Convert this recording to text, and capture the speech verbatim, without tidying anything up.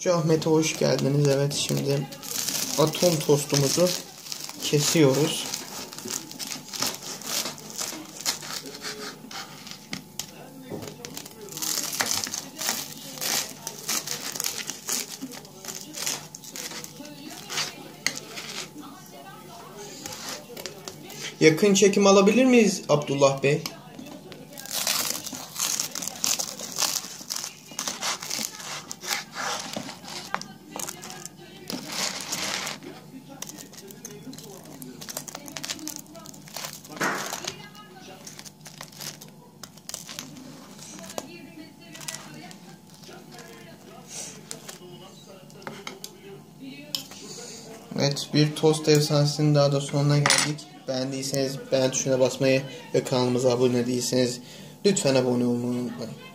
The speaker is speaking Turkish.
Tostcu Ahmet'e hoş geldiniz. Evet, şimdi atom tostumuzu kesiyoruz. Yakın çekim alabilir miyiz Abdullah Bey? Evet, bir tost efsanesinin daha da sonuna geldik. Beğendiyseniz beğen tuşuna basmayı ve kanalımıza abone değilseniz lütfen abone olmayı unutmayın.